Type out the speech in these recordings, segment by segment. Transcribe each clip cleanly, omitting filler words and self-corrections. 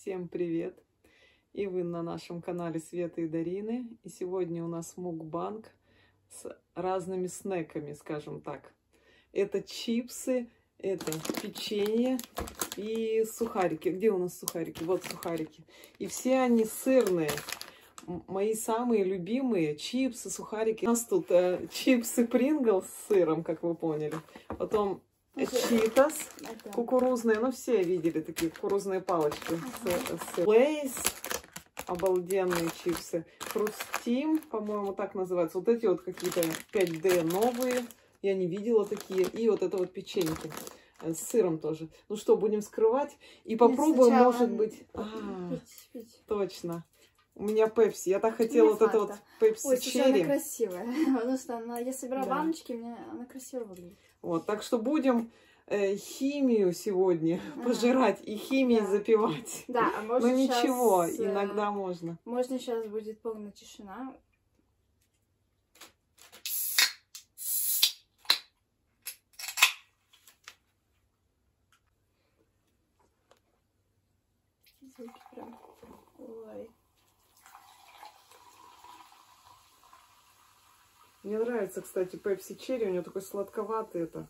Всем привет! И вы на нашем канале Света и Дарины. И сегодня у нас мукбанг с разными снеками, скажем так. Это чипсы, это печенье и сухарики. Где у нас сухарики? Вот сухарики. И все они сырные. Мои самые любимые чипсы, сухарики. У нас тут чипсы Принглс с сыром, как вы поняли. Потом читос кукурузные. Ну, все видели такие кукурузные палочки. Лейс. Обалденные чипсы. Хрустим, по-моему, так называется. Вот эти вот какие-то 5D новые. Я не видела такие. И вот это вот печеньки. С сыром тоже. Ну что, будем скрывать? И попробуем, может быть... пить. Точно. У меня пепси. Я так хотела вот это вот пепси черри. Она красивая. Потому что я собирала баночки, она красиво выглядит. Вот, так что будем химию сегодня пожирать и химией запивать. Да, а можно ну ничего, сейчас, иногда можно. Можно сейчас будет полная тишина. Звуки прям. Ой. Мне нравится, кстати, пепси черри. У него такой сладковатый это.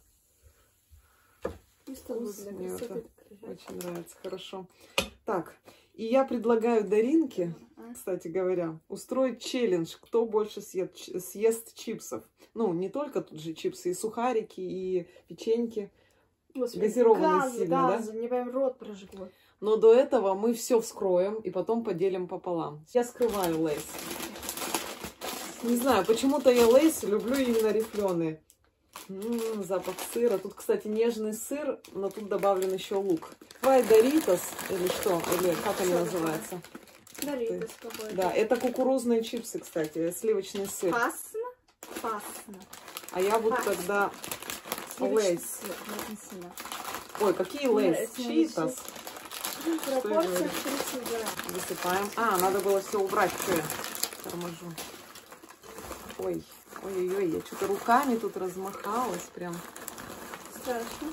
Вкус мне это очень нравится. Хорошо. Так, и я предлагаю Даринке, кстати говоря, устроить челлендж, кто больше съест чипсов. Ну, не только тут же чипсы, и сухарики, и печеньки. Газированные сильно, да? Мне прям рот прожгло. Но до этого мы все вскроем и потом поделим пополам. Я скрываю лейс. Не знаю, почему-то я лейс люблю именно рифленые. Запах сыра. Тут, кстати, нежный сыр, но тут добавлен еще лук. Давай Доритос или что? Или как они называются? Доритос какой-то. Да, это кукурузные чипсы, кстати, сливочный сыр. Пасно. А я буду тогда лейс. Ой, какие лейс? Читос. Пропорция высыпаем. А, надо было все убрать. Что я торможу? Ой. Ой-ой-ой, я что-то руками тут размахалась прям. Страшно.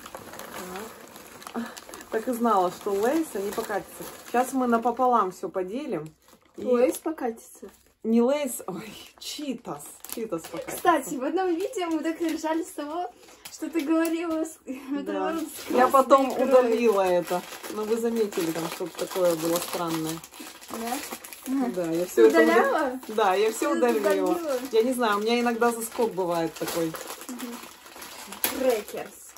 Так и знала, что лейс, они покатятся. Сейчас мы напополам все поделим. Лейс покатится? Не лейс, ой, читос. Читос покатится. Кстати, в одном видео мы так ржали с того, что ты говорила. Да. Я потом удалила это. Но вы заметили, там что-то такое было странное. Да? Да, я все удаляла? Да, я все удалила. Я не знаю, у меня иногда заскок бывает такой. Крекерс.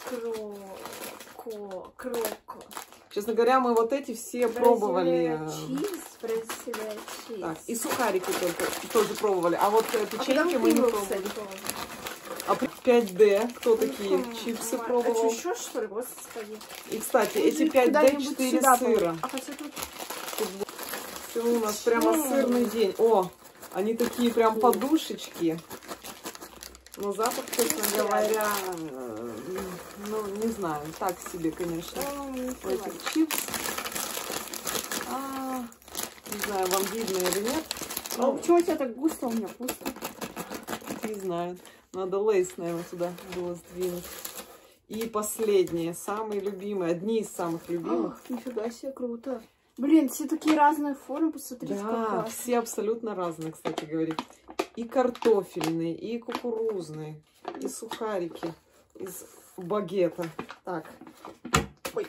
Кроко. Честно говоря, мы вот эти все пробовали. Чиз. Так, и сухарики тоже пробовали. А вот печеньки мы не пробовали. А 5D, кто такие? Чипсы пробовал. А что еще, что ли? Господи. И, кстати, эти 5D 4 сыра. А хотя тут... Все у нас прямо сырный день. О, они такие прям подушечки. Но запах, честно говоря, ну, не знаю, так себе, конечно. Этих чипс. Не знаю, вам видно или нет. А почему у тебя так густо? У меня пусто. Не знаю. Надо лейс, наверное, сюда было сдвинуть. И последние, самые любимые, одни из самых любимых. Нифига себе, круто. Блин, все такие разные формы, посмотрите, да, все абсолютно разные, кстати говоря. И картофельные, и кукурузные, и сухарики из багета. Так. Ой.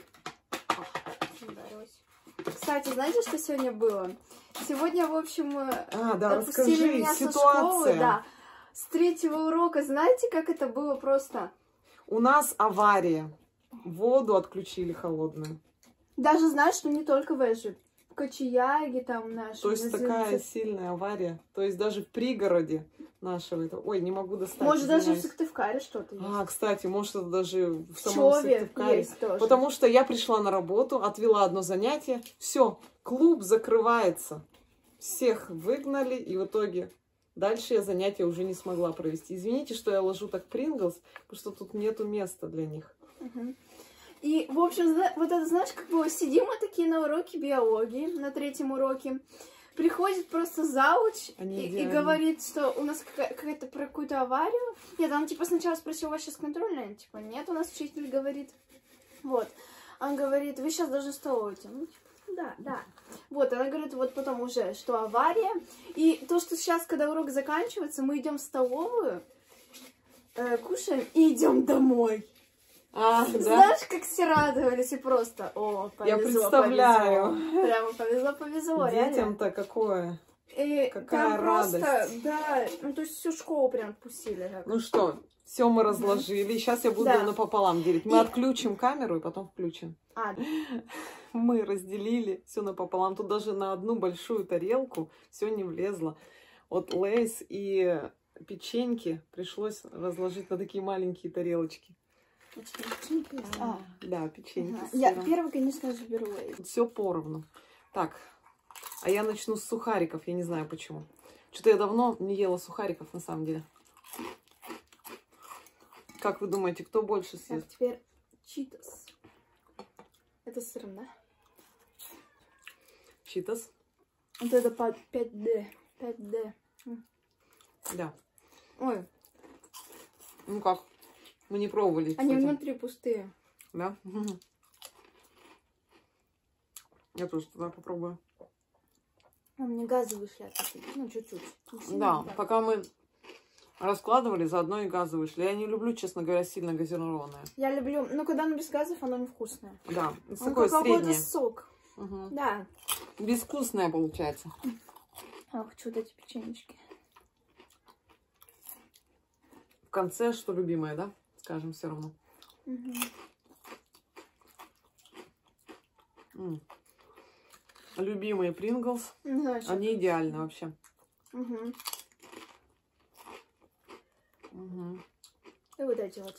Кстати, знаете, что сегодня было? Сегодня, в общем, да, отпустили расскажи, меня ситуация. со школы, да. С 3-го урока. Знаете, как это было просто? У нас авария. Воду отключили холодную. Даже знаешь, что не только в Эже. В Кочияге там наши. То есть такая сильная авария. То есть даже в пригороде нашего. Ой, не могу достать. Может, даже в Сыктывкаре что-то есть. Кстати, может, это даже в самом Сыктывкаре. Есть тоже. Потому что я пришла на работу, отвела одно занятие. Все, клуб закрывается. Всех выгнали, и в итоге дальше я занятия уже не смогла провести. Извините, что я ложу так Принглс, потому что тут нету места для них. И, в общем, вот это, знаешь, как было, сидим мы такие на уроке биологии, на 3-м уроке, приходит просто зауч и говорит, что у нас какая-то про какую-то аварию. Нет, он типа сначала спросил, у вас сейчас контрольная? Типа, нет, у нас учитель говорит. Вот. Он говорит, вы сейчас даже в столовой. Ну, типа, да. Вот, она говорит, вот потом уже, что авария. И то, что сейчас, когда урок заканчивается, мы идем в столовую, кушаем и идем домой. А, да? Знаешь, как все радовались и просто, о, повезло, Я представляю. повезло. Прямо повезло, реально. Детям-то какое? И Какая там просто, радость. да, ну то есть всю школу прям отпустили. Так. Ну что, все мы разложили. Сейчас я буду Да. напополам делить. Мы отключим камеру и потом включим. А, Мы разделили все напополам. Тут даже на одну большую тарелку все не влезло. Вот лейс и печеньки пришлось разложить на такие маленькие тарелочки. печеньки. Да, печеньки. Ага. Я первый, конечно же, беру лейс. Все поровну. Так, а я начну с сухариков. Я не знаю почему. Что-то я давно не ела сухариков, на самом деле. Как вы думаете, кто больше съест? Так, теперь читос. Это с сыром, да? Читос. Вот это по 5D. 5D. Да. Ой, Ну как? Мы не пробовали, кстати. они внутри пустые. Да? Я тоже туда попробую. А мне газы вышли. Ну, чуть-чуть. Да, пока мы раскладывали, заодно и газы вышли. Я не люблю, честно говоря, сильно газированное. Я люблю, ну, когда оно без газов, оно невкусное. Да, Он такое как среднее. какой-то сок. Угу. Да. Безвкусное получается. А, хочу вот эти печенечки. В конце, что любимое, да? Скажем, все равно. Угу. Любимые Принглс. Они идеальны вообще. Угу. Угу. И вот эти вот.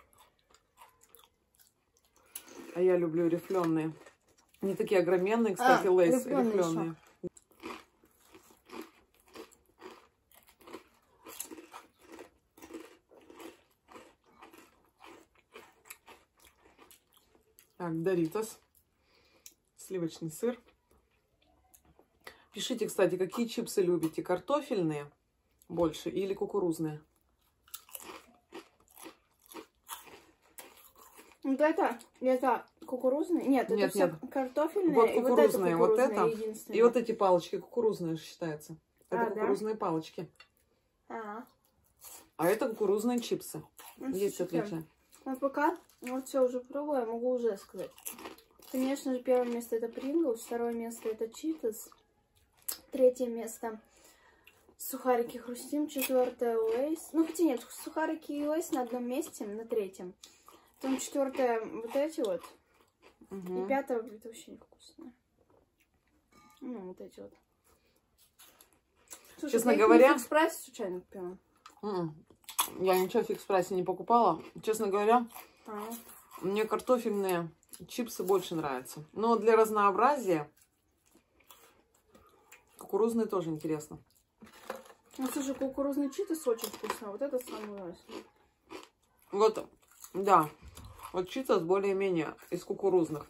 А я люблю рифленые. Не такие огроменные, кстати, лейс. Рифленые. Так, Доритос. Сливочный сыр. Пишите, кстати, какие чипсы любите. Картофельные больше или кукурузные? Вот это кукурузные? Нет, Нет, это все картофельные. Вот кукурузные, вот это. Единственное. И вот эти палочки кукурузные считаются. Это Да? кукурузные палочки. А это кукурузные чипсы. Ну, Есть слушайте, отличия. вот пока вот все уже пробую, я могу уже сказать. Конечно же, первое место это Принглс, второе место это Читос, третье место сухарики Хрустим, четвертое Лейс. Ну, хотя нет, сухарики и Лейс на одном месте, на третьем. Потом четвертое вот эти вот. Угу. И пятое это вообще невкусное. Ну, вот эти вот. Слушай, Честно я говоря, их в Фикс-прайсе случайно купила. Я ничего в Фикс-прайсе не покупала. Честно говоря, А. мне картофельные чипсы больше нравятся. Но для разнообразия кукурузные тоже интересно. Ну, слушай, кукурузный читос очень вкусно. Вот это самое лучшее. Вот, да. Вот читос более-менее из кукурузных.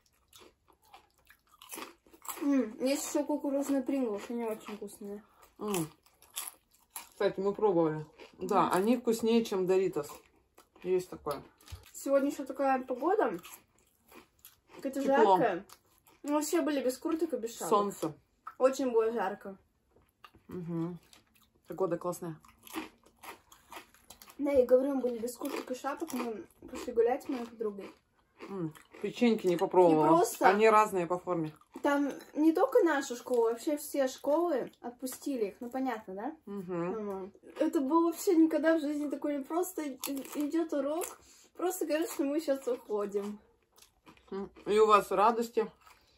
Есть еще кукурузные Принглс, они очень вкусные. Кстати, мы пробовали. Да, они вкуснее, чем Доритос. Есть такое. Сегодня еще такая погода. Какая-то Тепло. жаркая. Мы все были без курток и без шапок. Солнце. Очень было жарко. Угу. Погода классная. Да, и говорю, мы были без курток и шапок, мы пошли гулять с моей подругой. Печеньки не попробовала. И просто... Они разные по форме. Там не только наша школа, вообще все школы отпустили их. Ну, понятно, да? Угу. Это было вообще никогда в жизни такое. Не просто идет урок, просто говорят, что мы сейчас уходим. И у вас радости.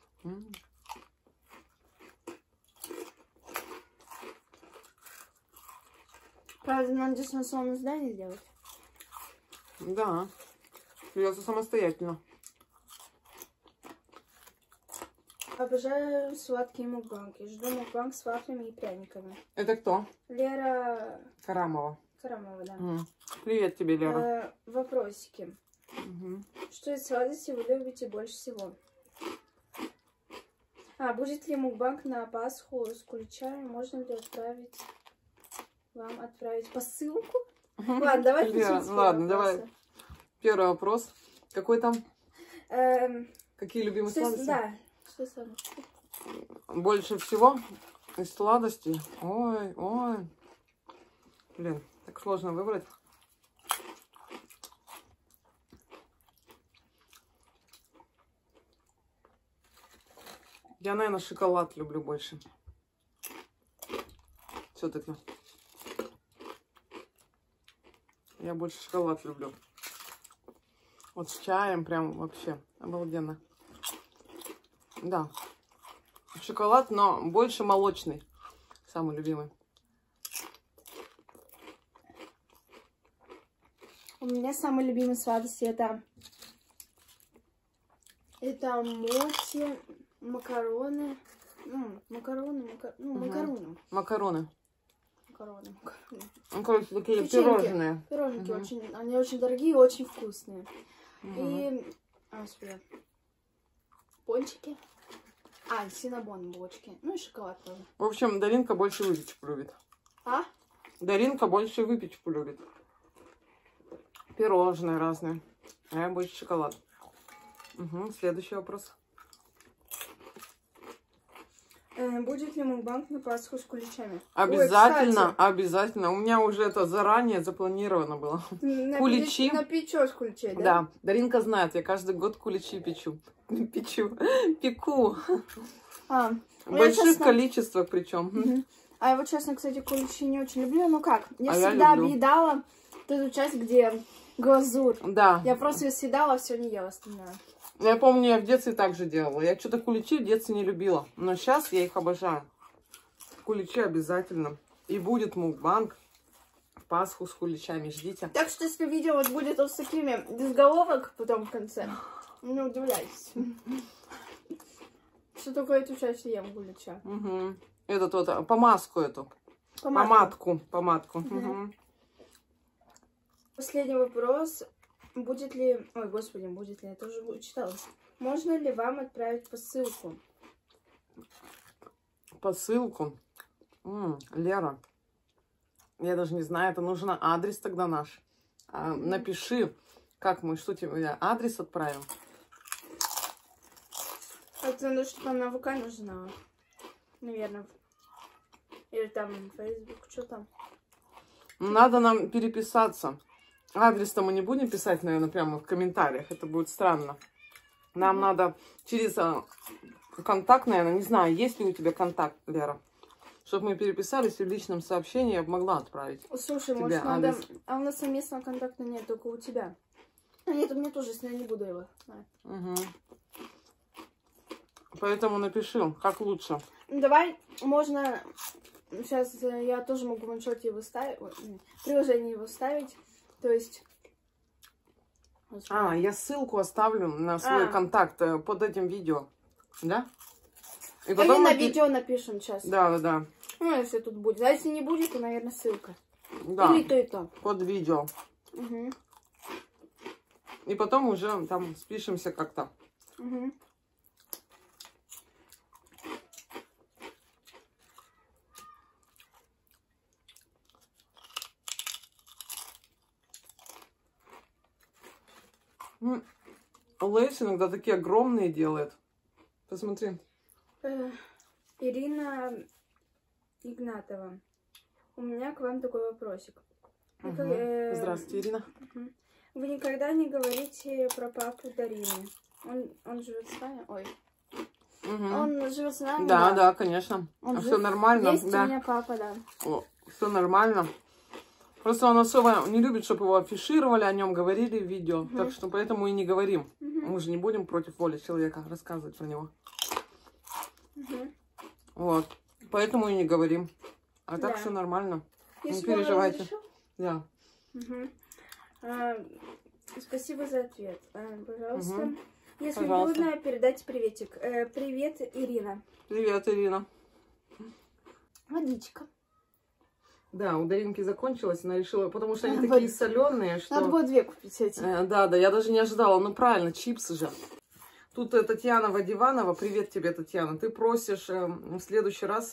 Правда, нам дистанционное задание сделать. Да. Придется самостоятельно. Обожаю сладкие мукбанги. Жду мукбанг с вафлями и пряниками. Это кто? Лера Карамова. Карамова, да. Привет тебе, Лера. Вопросики. Что из сладостей вы любите больше всего? Будет ли мукбанг на Пасху с куличами? Можно ли вам отправить посылку? Ладно, давай Лера, ладно, давай. Первый вопрос. Какой там? Какие любимые сладости? Да. Что сладости? больше всего из сладостей. Ой, ой. Блин, так сложно выбрать. Я, наверное, шоколад люблю больше. Все-таки. Я больше шоколад люблю. Вот с чаем прям вообще обалденно. Да. Шоколад, но больше молочный. Самый любимый. У меня самый любимый сладости это моти, макароны. Макароны. Макароны. Ну, короче, такие Печеньки. пирожные. Пирожники они очень дорогие и очень вкусные. И, господи, пончики. Синнабон булочки. Ну и шоколад тоже. В общем, Даринка больше выпечку любит. А? Даринка больше выпечку любит. Пирожные разные. А я больше шоколад. Следующий вопрос. Будет ли мукбанг на Пасху с куличами? Обязательно, обязательно. У меня уже это заранее запланировано было. Куличи. Напечешь куличей, да? Да. Даринка знает, я каждый год куличи печу. Пеку. В больших количествах причем. А я вот, честно, кстати, куличи не очень люблю. Ну как, я всегда объедала ту часть, где глазурь. Да. Я просто ее съедала, все не ела остальное. Я помню, я в детстве так же делала. Я что-то куличи в детстве не любила. Но сейчас я их обожаю. Куличи обязательно. И будет мукбанг в Пасху с куличами. Ждите. Так что, если видео вот будет вот с такими без головок потом в конце, не удивляйтесь. Что такое эту часть ем кулича? Этот вот, помазку эту. Помадку. Последний вопрос. Будет ли... Ой, господи, будет ли... Я тоже читала. Можно ли вам отправить посылку? Посылку? Лера, я даже не знаю, это нужен адрес тогда наш. Напиши, как мы, что тебе, адрес отправим. Это надо, чтобы она ВК нужна. Наверное. Или там Facebook, что там. Надо нам переписаться. Адрес-то мы не будем писать, наверное, прямо в комментариях. Это будет странно. Нам надо через контакт, наверное, не знаю, есть ли у тебя контакт, Лера, чтобы мы переписались и в личном сообщении я бы могла отправить. Слушай, может, надо... А у нас совместного контакта нет, только у тебя. Нет, у меня тоже, если я не буду его. Поэтому напиши, как лучше. Давай, можно... Сейчас я тоже могу в ваншоте его ставить, приложение его ставить. То есть... Я ссылку оставлю на свой контакт под этим видео. Да? И потом на видео напишем сейчас. Да. Ну, если тут будет. А если не будет, то, наверное, ссылка. Да. Или то и то. Под видео. И потом уже там спишемся как-то. Лейс иногда такие огромные делает. Посмотри. Ирина Игнатова. У меня к вам такой вопросик. Здравствуйте, Ирина. Вы никогда не говорите про папу Дарины. Он живет с вами? Ой. Он живет с нами? Да, конечно. Все нормально. Есть у меня папа, да. Все нормально. Просто он особо не любит, чтобы его афишировали, о нем говорили в видео. Так что поэтому и не говорим. Мы же не будем против воли человека рассказывать про него. Вот. Поэтому и не говорим. А так все нормально. Не переживайте. Да. Спасибо за ответ. Пожалуйста. Если трудно, передайте приветик. Привет, Ирина. Привет, Ирина. Водичка. Да, у Даринки закончилась, она решила, потому что они такие соленые, что... Надо было 2 купить эти. Да, я даже не ожидала. Ну, правильно, чипсы же. Тут Татьяна Вадиванова, привет тебе, Татьяна. Ты просишь в следующий раз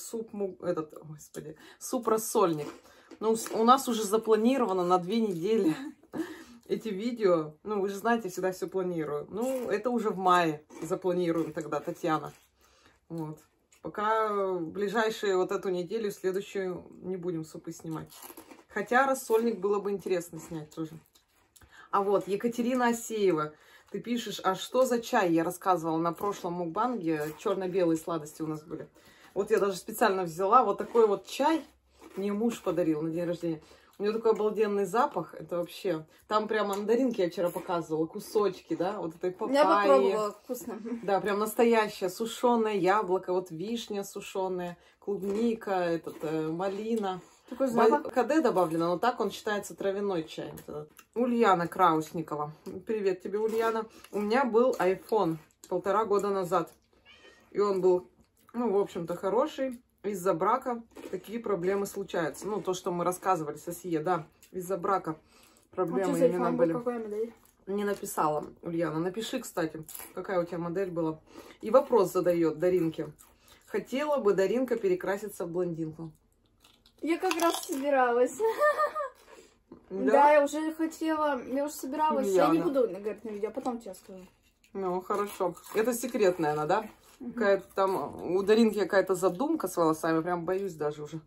суп-рассольник. Ну, у нас уже запланировано на 2 недели эти видео. Ну, вы же знаете, всегда все планирую. Ну, это уже в мае запланируем тогда, Татьяна. Вот. Пока в ближайшие вот эту неделю, следующую не будем супы снимать. Хотя рассольник было бы интересно снять тоже. А вот Екатерина Асеева. Ты пишешь, а что за чай? Я рассказывала на прошлом мукбанге. Черно-белые сладости у нас были. Вот я даже специально взяла вот такой вот чай. Мне муж подарил на день рождения. У него такой обалденный запах. Это вообще... Там прям мандаринки я вчера показывала. Кусочки, да? Вот этой папайи. Я попробовала, вкусно. Да, прям настоящее. Сушеное яблоко. Вот вишня сушеная. Клубника, малина. Такой запах. КД добавлено, но так он считается травяной чай. Ульяна Краусникова. Привет тебе, Ульяна. У меня был iPhone 1,5 года назад. И он был, ну, в общем-то, хороший. Из-за брака такие проблемы случаются. Ну, то, что мы рассказывали, Сосие, да. Из-за брака проблемы именно были. Какая модель? Не написала, Ульяна. Напиши, кстати, какая у тебя модель была. И вопрос задает Даринке. Хотела бы Даринка перекраситься в блондинку? Я как раз собиралась. Да, я уже хотела, я уже собиралась. Я не буду говорить на видео, потом тебе скажу. Ну, хорошо. Это секретная она, да? Какая-то там, у Даринки какая-то задумка с волосами, прям боюсь даже уже.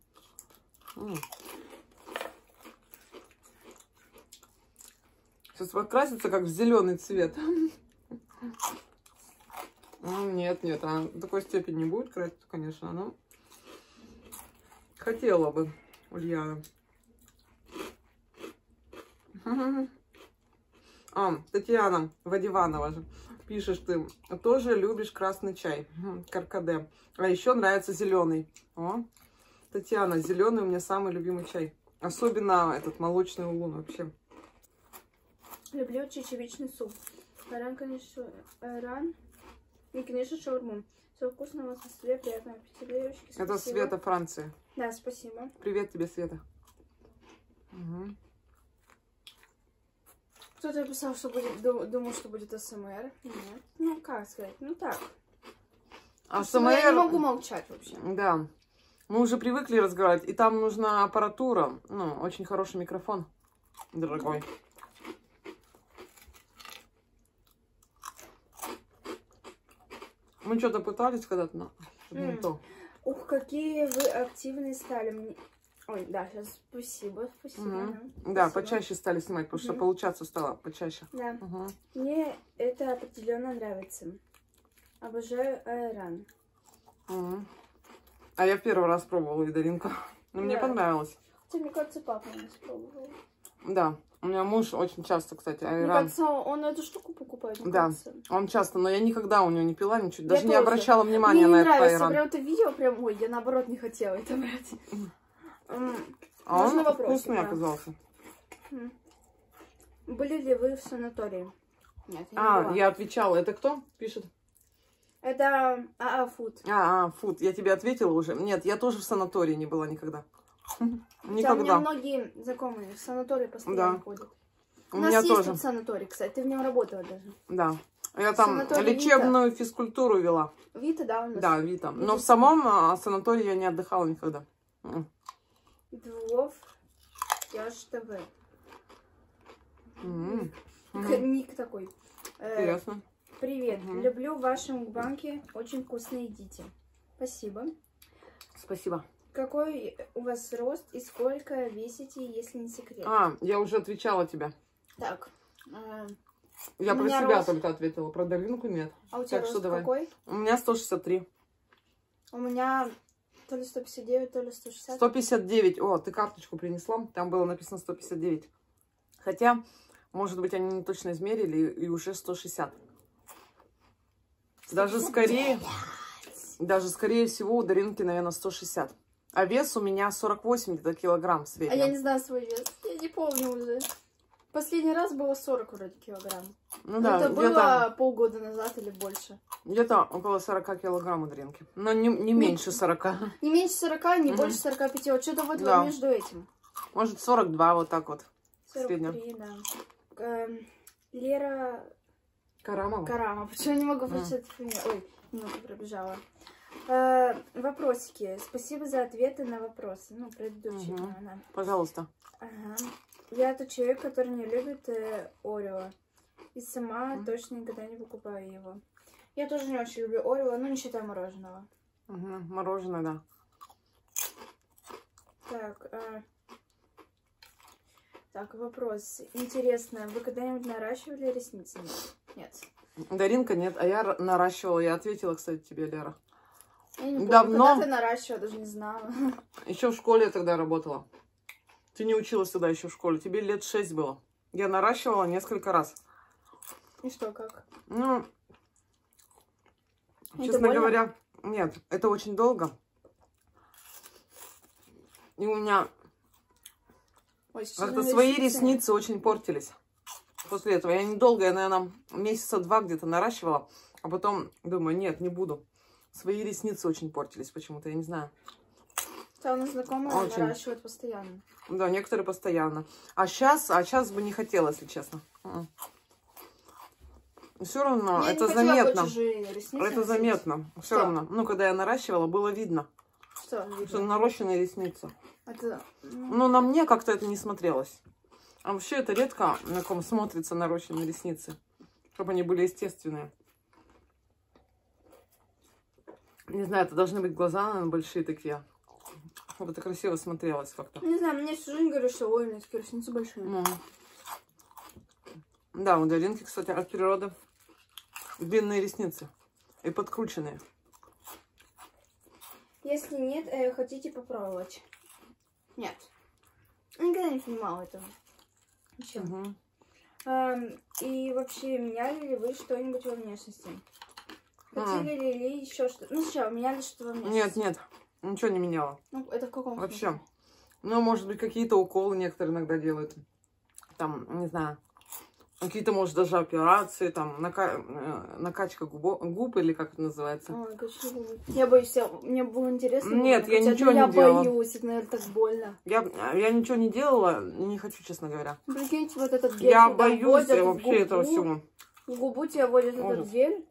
Сейчас покрасится, как в зеленый цвет. Нет, нет, она в такой степени не будет краситься, конечно, но... Хотела бы, Ульяна. Татьяна Вадиванова же. Пишешь ты, тоже любишь красный чай. Каркаде. А еще нравится зеленый. О, Татьяна, зеленый у меня самый любимый чай. Особенно этот молочный улун вообще. Люблю чечевичный суп. Ран, конечно, и, конечно, шаурму. Все вкусно, у вас на столе, приятного аппетита, девочки. Спасибо. Это Света, Франция. Да, спасибо. Привет тебе, Света. Угу. Кто-то писал, что будет, думал, что будет АСМР. Нет. Ну, как сказать, ну так. АСМР... Я не могу молчать вообще. Да. Мы уже привыкли разговаривать, и там нужна аппаратура. Ну, очень хороший микрофон, дорогой. Мы что-то пытались когда-то, но не то. Ух, какие вы активные стали. Ой, да, сейчас спасибо, спасибо. Да, почаще стали снимать, потому что получаться стало почаще. Да. Мне это определенно нравится. Обожаю айран. А я в первый раз пробовала Даринку. Но мне понравилось. Хотя, мне кажется, папа у нас пробовал. Да. У меня муж очень часто, кстати, айран. Мне кажется, он эту штуку покупает. Да, он часто, но я никогда у него не пила ничего, даже не обращала внимания на этот айран. Прям это видео, прям, ой, я наоборот не хотела это брать. А он вкусный оказался. Были ли вы в санатории? Нет, я отвечала. Это кто пишет? Это Фуд. Фуд. Я тебе ответила уже. Нет, я тоже в санатории не была никогда. Никогда. У меня многие знакомые в санатории постоянно ходят. У нас есть тут санаторий, кстати. Ты в нем работала даже. Да. Я там лечебную физкультуру вела. Вита, да, у нас. Да, Вита. Но в самом санатории я не отдыхала никогда. Двов Яж ТВ. Ник такой. Интересно. Привет. Люблю ваши мукбанки. Очень вкусно едите. Спасибо. Спасибо. Какой у вас рост и сколько весите, если не секрет? Я уже отвечала тебе. Так. Я про себя только ответила, про Даринку нет. А у тебя рост какой? У меня 163. У меня то ли 159, то ли 160. 159. О, ты карточку принесла. Там было написано 159. Хотя, может быть, они не точно измерили и уже 160. Даже скорее всего у Даринки, наверное, 160. А вес у меня 48 где-то килограмм в среднем. А я не знаю свой вес. Я не помню уже. Последний раз было 40 вроде килограмм. Ну да, это было полгода назад или больше. Где-то около 40 килограмм у Даринки. Но не меньше 40. Не меньше 40, не больше 45. Вот что-то вот между этим. Может 42 вот так вот. 43, да. Лера... Карамова. Почему я не могу прочитать фамилию? Ой, немного пробежала. Вопросики. Спасибо за ответы на вопросы. Ну, предыдущие. Пожалуйста. Я тот человек, который не любит Орео. И сама точно никогда не покупаю его. Я тоже не очень люблю Орео, но не считаю мороженого. Угу, мороженое, да. Так, вопрос. Интересно, вы когда-нибудь наращивали ресницы? Нет. Даринка, нет. А я наращивала. Я ответила, кстати, тебе, Лера. Я не помню, давно. когда ты наращивала, даже не знала. Еще в школе я тогда работала. Ты не училась тогда еще в школе. Тебе лет 6 было. Я наращивала несколько раз. И что, как? Ну, Это честно больно? говоря, нет. Это очень долго. И у меня Ой, как-то свои ресницы очень портились. После этого я недолго, я, наверное, месяца 2 где-то наращивала. А потом думаю, нет, не буду. Свои ресницы очень портились почему-то, я не знаю. У нас знакомые Очень. наращивают постоянно. Да, некоторые постоянно. А сейчас бы не хотела, если честно. Все равно, Я это не хотела заметно. чужие ресницы Это носить. заметно. Все Что? равно. Ну, когда я наращивала, было видно, Что видно? что нарощенные ресницы. Это... Но на мне как-то это не смотрелось. А вообще это редко на ком смотрится нарощенные ресницы. Чтобы они были естественные. Не знаю, это должны быть глаза, наверное, большие такие. Чтобы это красиво смотрелось как-то. Не знаю, мне всю жизнь говорят, что ой, у меня такие ресницы большие. Ну. Да, у Даринки, кстати, от природы длинные ресницы. И подкрученные. Если нет, хотите попробовать? Нет. Никогда не понимала этого. Ничего. Угу. И вообще, меняли ли вы что-нибудь во внешности? Хотели ли еще что-то? Ну, сначала, меняли что-то во внешности? Нет, ничего не меняла. Ну, это в каком Вообще. смысле? Ну, может быть, какие-то уколы некоторые иногда делают. Там, не знаю, какие-то, может, даже операции, там, накачка губ, или как это называется. Ой, я боюсь, мне было интересно. Нет, я ничего я не делала. боюсь, это, наверное, так больно. Я ничего не делала, не хочу, честно говоря. Прикиньте, вот этот гель, Я когда боюсь вводят в вообще этого всего. В губу тебе вводят этот Ужас. гель.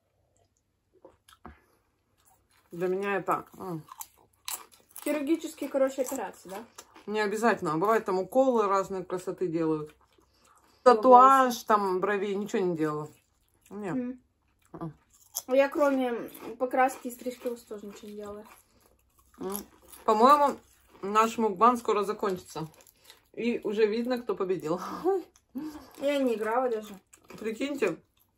Для меня это Хирургические, короче, операции, да? не обязательно. Бывает, там уколы разные красоты делают. Татуаж, там, бровей, ничего не делала. Нет. Я кроме покраски и стрижки волос тоже ничего не делала. По-моему, наш мукбан скоро закончится. И уже видно, кто победил. Я не играла даже. Прикиньте,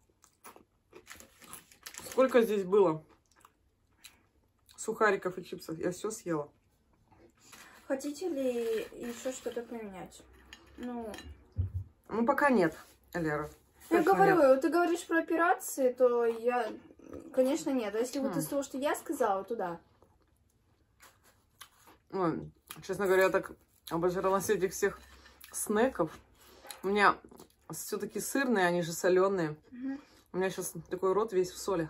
сколько здесь было сухариков и чипсов. Я все съела. Хотите ли еще что-то поменять? Ну, пока нет, Лера. я Точно говорю, нет. ты говоришь про операции, то я, конечно, нет. А если вот из того, что я сказала, то да. Ой, честно говоря, я так обожралась этих всех снеков. У меня все-таки сырные, они же соленые. У меня сейчас такой рот весь в соли.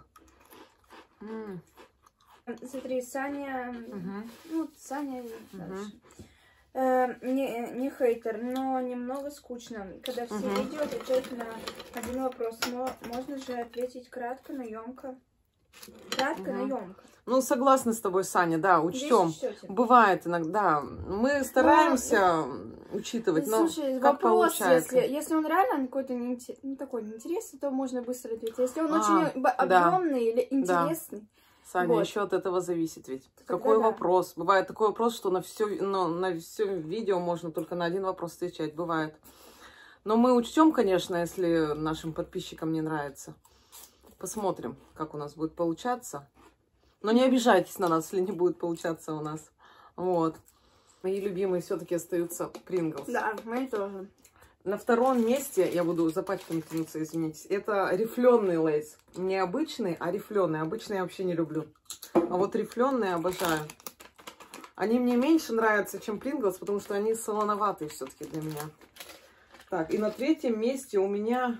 Смотри, Саня... Ну, Саня дальше. Не хейтер, но немного скучно, когда все видео отвечают на один вопрос. Но можно же ответить кратко, но емко. Кратко, но емко. Ну, согласна с тобой, Саня, да, учтем. Бывает иногда. Мы стараемся учитывать, но слушай, как вопрос, получается. если он реально какой-то такой неинтересный, то можно быстро ответить. Если он очень объемный или интересный. Саня, еще от этого зависит ведь. Какой вопрос? Бывает такой вопрос, что на все видео можно только на один вопрос отвечать. Бывает. Но мы учтем, конечно, если нашим подписчикам не нравится. Посмотрим, как у нас будет получаться. Но не обижайтесь на нас, если не будет получаться у нас. Вот. Мои любимые все-таки остаются Принглс. Да, мои тоже. На втором месте, я буду за пачками тянуться, извините, это рифленый лейс. Не обычный, а рифленый. Обычный я вообще не люблю. А вот рифленые обожаю. Они мне меньше нравятся, чем Принглс, потому что они солоноватые все-таки для меня. Так, и на третьем месте у меня...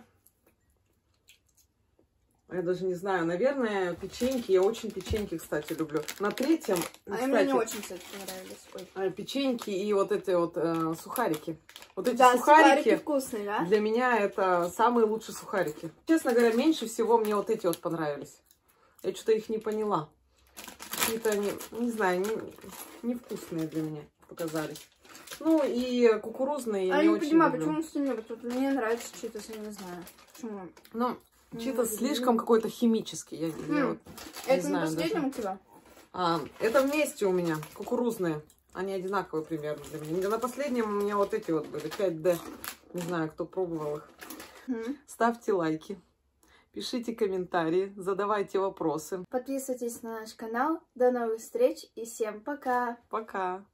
Я даже не знаю, наверное, печеньки. Я очень печеньки, кстати, люблю. На третьем, кстати, мне не очень, кстати, понравились. Печеньки и вот эти вот сухарики. Вот эти сухарики вкусные, да? Для меня это самые лучшие сухарики. Честно говоря, меньше всего мне вот эти вот понравились. Я что-то их не поняла. Какие-то они, не знаю, невкусные для меня показались. Ну и кукурузные я не очень понимаю, люблю. почему что-нибудь. Вот мне нравится читос, я не знаю. Почему? Ну, читос слишком какой-то химический. Я вот это не знаю на последнем даже. у тебя? Это вместе у меня кукурузные. Они одинаковые примерно для меня. На последнем у меня вот эти вот были 5D. Не знаю, кто пробовал их. Ставьте лайки, пишите комментарии, задавайте вопросы. Подписывайтесь на наш канал. До новых встреч и всем пока! Пока!